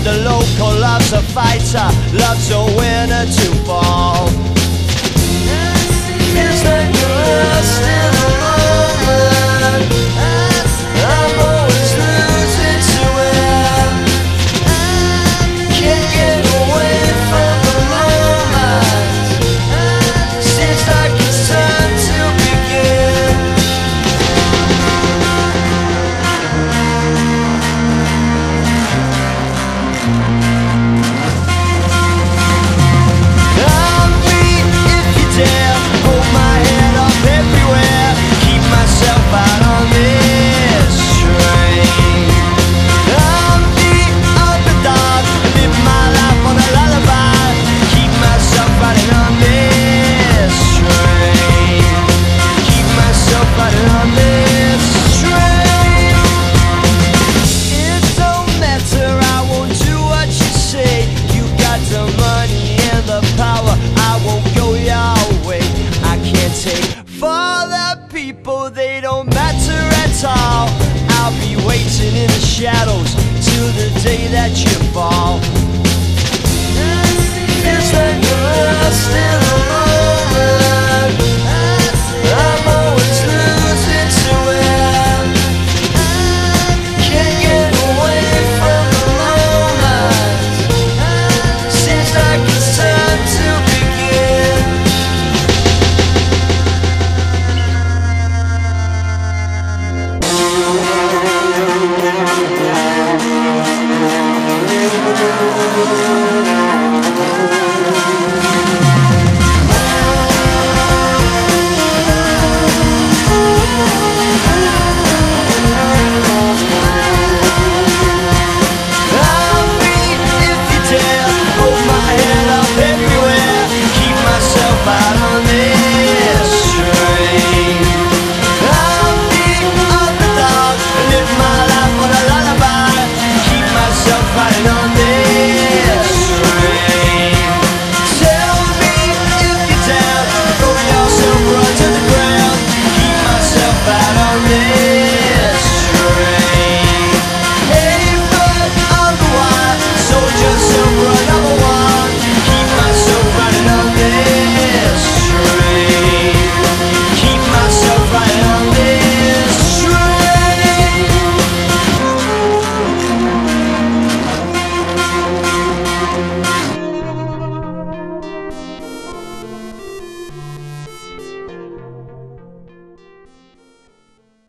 a local, loves a fighter, loves a winner to fall. Feels like you're lost in a moment. I'm always losing to it. Can't get away from the moment. Seems like it's time to begin. I'm weak if you dare. Hold my head up everywhere. Keep myself out on this train. I'm the underdog. Live my life on a lullaby. Keep myself riding on this train. Keep myself riding on this train. It don't matter, I won't do what you say. You got the money and the power, I won't go your way. I can't take for the people, they don't matter at all. I'll be waiting in the shadows till the day that you fall. Feels like you're lost in a